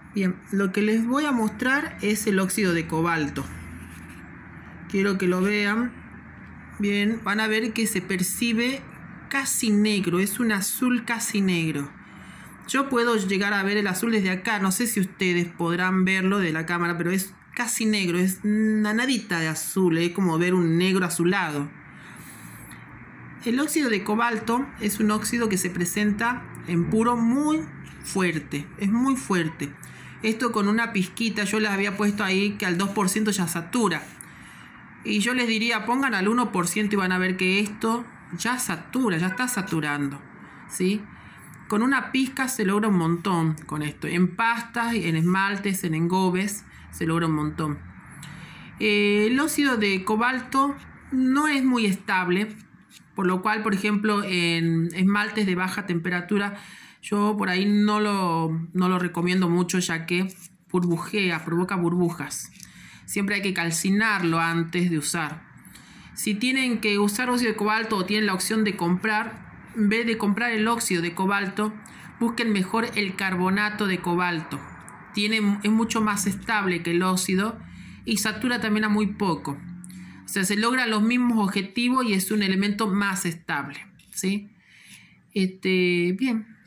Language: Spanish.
Bien, lo que les voy a mostrar es el óxido de cobalto. Quiero que lo vean. Bien, van a ver que se percibe casi negro, es un azul casi negro. Yo puedo llegar a ver el azul desde acá, no sé si ustedes podrán verlo de la cámara, pero es casi negro, es una nadita de azul, es como ver un negro azulado. El óxido de cobalto es un óxido que se presenta en puro muy fuerte, es muy fuerte. Esto con una pizquita, yo les había puesto ahí que al 2% ya satura. Y yo les diría, pongan al 1% y van a ver que esto ya satura, ya está saturando, ¿sí? Con una pizca se logra un montón con esto. En pastas, en esmaltes, en engobes, se logra un montón. El óxido de cobalto no es muy estable, por lo cual, por ejemplo, en esmaltes de baja temperatura, yo por ahí no lo recomiendo mucho, ya que burbujea, provoca burbujas. Siempre hay que calcinarlo antes de usar. Si tienen que usar óxido de cobalto o tienen la opción de comprar, en vez de comprar el óxido de cobalto, busquen mejor el carbonato de cobalto. Es mucho más estable que el óxido y satura también a muy poco. O sea, se logran los mismos objetivos y es un elemento más estable, ¿sí? Bien.